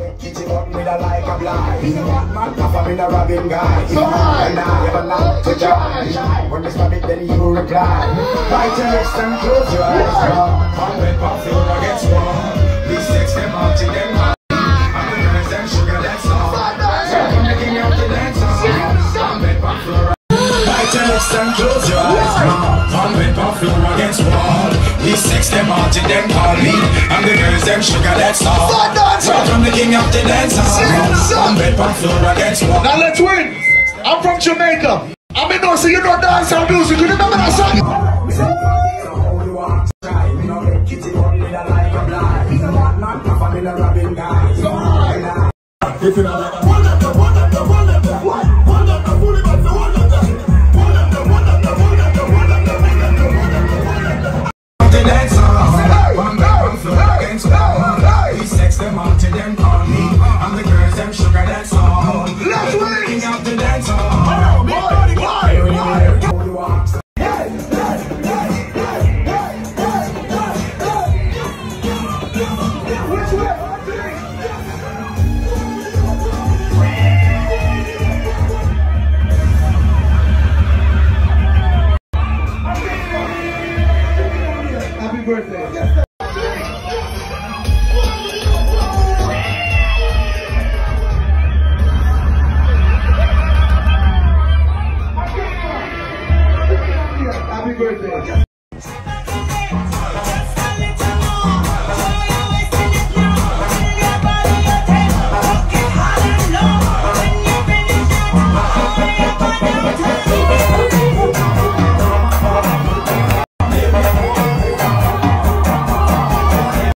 kitty button with a like a blind. Man, I'm in a robbing guy. And I have a lot to try. When they stop it, then you reply. Bite your lips and close your eyes. One red pop floor against wall. These sex them out to them. I'm the girls and sugar, that's all. So I'm making out the dance on. One red pop floor. Bite your lips and close your eyes. One red pop floor against wall. These sex them out to them call me. I'm the girls them sugar, that's all. So I'm the king of the dance on. One red pop floor against wall. Now let's win. I'm from Jamaica. I'm in North, so you know dancehall music. You remember that song? If you don't like a one up the one up the one up the one up the fully but the one up the one up the one up the one up the one up the one up the one up the one up the dance on. One back floor against wall. These sex them out to them call me. I'm the girls them sugar, that's all. let's win.